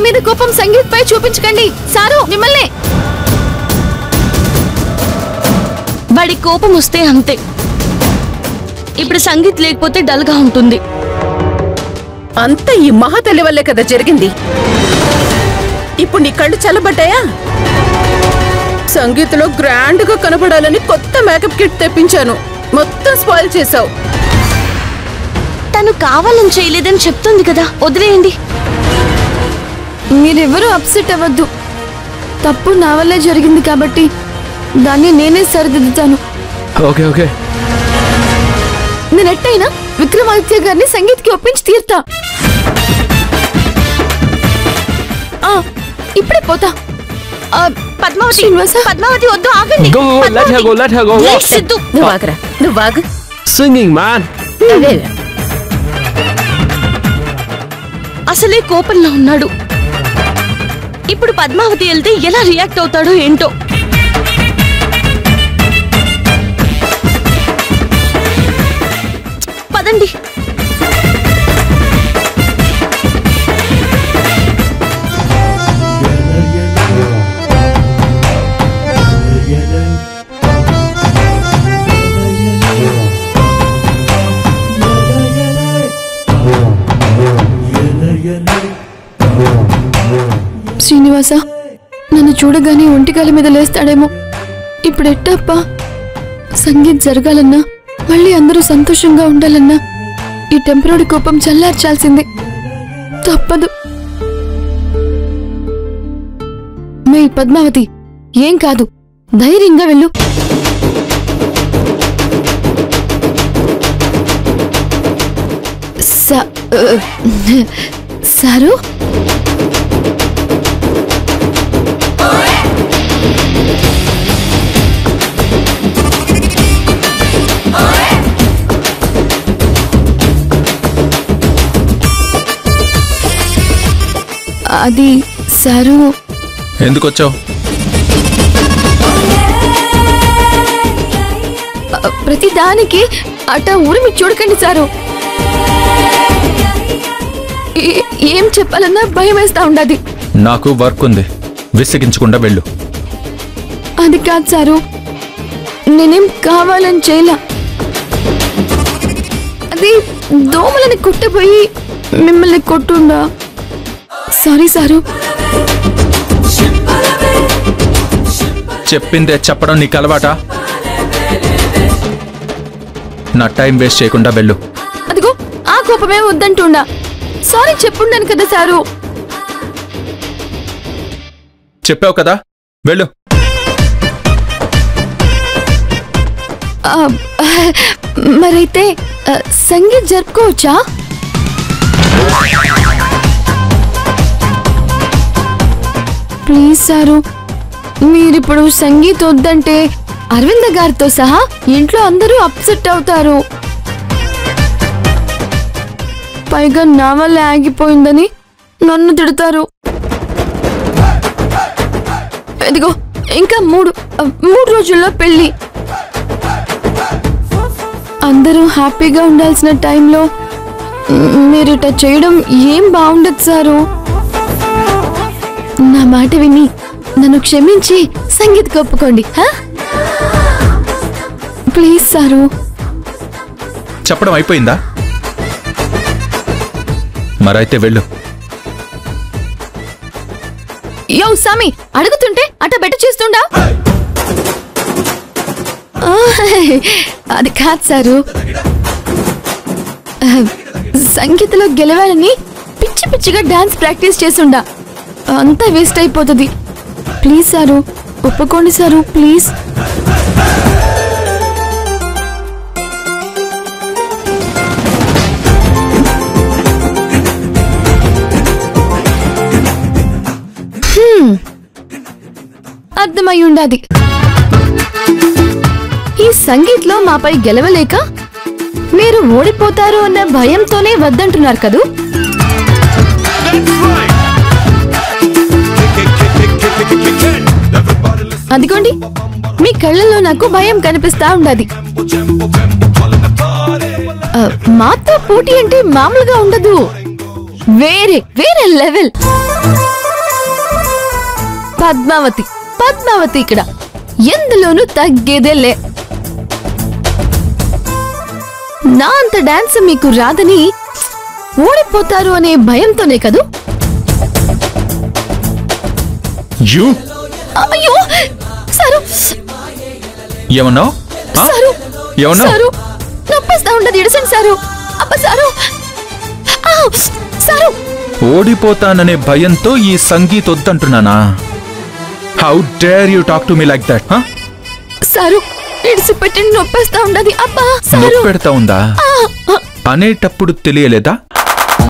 మీద కోపం సంగీత్ పై చూపించకండి సారు, మిమ్మల్ని. వాడి కోపం వస్తే అంతే. ఇప్పుడు సంగీత్ లేకపోతే డల్ గా ఉంటుంది. అంతా ఈ మహాతల్లి వల్లే కదా జరిగింది. ఇప్పుడు నీ కళ్ళు చల్లబడ్డాయా? సంగీత్లో గ్రాండ్ గా కనబడాలని కొత్త మేకప్ కిట్ తెప్పించాను, మొత్తం స్పాయిల్ చేసావు. తను కావాలని చేయలేదని చెప్తుంది కదా, వదిలేయండి. మీరెవరూ అప్సెట్ అవ్వద్దు. తప్పు నా వల్లే జరిగింది కాబట్టి దాన్ని నేనే సరిదిద్దుతాను. ఓకే ఓకే, నేనెట్టయినా విక్రమాదిత్య గారిని సంగీత్ కి ఒప్పించి తీరుతా. ఇప్పుడే పోతా. పద్మావతి, పద్మావతి వద్దు, ఆగండి. సిద్ధు, నువ్వు ఆగరా, నువ్వు ఆగు. Singing man. అసలే కోపంలో ఉన్నాడు. ఇప్పుడు పద్మావతి వెళ్తే ఎలా రియాక్ట్ అవుతాడో ఏంటో. పదండి. శ్రీనివాస, నన్ను చూడగానే ఒంటికాల మీద లేస్తాడేమో. ఇప్పుడు ఎట్టప్ప? సంగీత్ జరగాలన్నా, మళ్ళీ అందరూ సంతోషంగా ఉండాలన్నా ఈ టెంపరీ కోపం చల్లార్చాల్సిందే, తప్పదు. మే పద్మావతి, ఏం కాదు, ధైర్యంగా వెళ్ళు. సారు, అది సారు. ఎందుకు వచ్చావు? ప్రతి దానికి అట ఊరిమి చూడకండి సారు. ఏం చెప్పాలన్నా భయం వేస్తా ఉండదు. నాకు వర్క్ ఉంది, విసిగించకుండా వెళ్ళు. అది కాదు సారు, నేనేం కావాలని చేయలా. అది దోమలని కొట్టబోయి మిమ్మల్ని కొట్టుండా. Sorry sir. చెప్పిందే చెప్పడం నీకు అలవాటా? నా టైం వేస్ట్ చేయకుండా వెళ్ళు. అదిగో ఆ కోపమే వద్దంటుండా. సారీ చెప్పుండాను కదా సారు. చెప్పావు కదా, వెళ్ళు. మరైతే సంగీత్ జరుపుకోవచ్చా? ప్లీజ్ సారు, మీరిప్పుడు సంగీత్ వద్దంటే అరవింద గారితో సహా ఇంట్లో అందరూ అప్సెట్ అవుతారు. పైగా నా వల్ల ఆగిపోయిందని నన్ను తిడతారు. ఇదిగో ఇంకా మూడు రోజుల్లో పెళ్లి. అందరూ హ్యాపీగా ఉండాల్సిన టైంలో మీరు ఇట చేయడం ఏం బాగుండదు సారు. నా మాట విని నన్ను క్షమించి సంగీత్ ఒప్పుకోండి. Please sir. చెప్పడం అయిపోయిందా? మరైతే వెళ్ళు. యో సామి, అడుగుతుంటే అట బెట్ట చేస్తుండా? అది కాదు సారు, సంగీతలో గెలవాలని పిచ్చి పిచ్చిగా డాన్స్ ప్రాక్టీస్ చేస్తుండా. అంతా వేస్ట్ అయిపోతుంది. ప్లీజ్ సారు, ఒప్పుకోండి సారు, ప్లీజ్. అర్థమై ఉండాది. ఈ సంగీత్ లో మాపై గెలవలేక మీరు ఓడిపోతారు అన్న భయంతోనే వద్దంటున్నారు కదూ. అదిగోండి, మీ కళ్ళల్లో నాకు భయం కనిపిస్తా ఉండదు. మాతో పోటీ అంటే మామూలుగా ఉండదు, వేరే వేరే లెవెల్. పద్మావతి పద్మావతి ఇక్కడ ఎందులోనూ తగ్గేదేలే. నా అంత డాన్స్ మీకు రాదని ఓడిపోతారు అనే భయంతోనే కదూ? అయ్యో సారు ఏమన్నావు? సారు ఏమన్నావు? సారు నొప్పేస్తా ఉండదు ఇడసండి సారు. అబ్బ సారు సారు ఓడిపోతాననే భయంతో ఈ సంగీత్ వద్దంటున్నానా? How dare you talk to me like that? Sir ఇడిసి పెట్టి నొప్పేస్తా ఉండదు. అబ్బా సారు నొప్పెడతా ఉందా అనేటప్పుడు తెలియలేదా?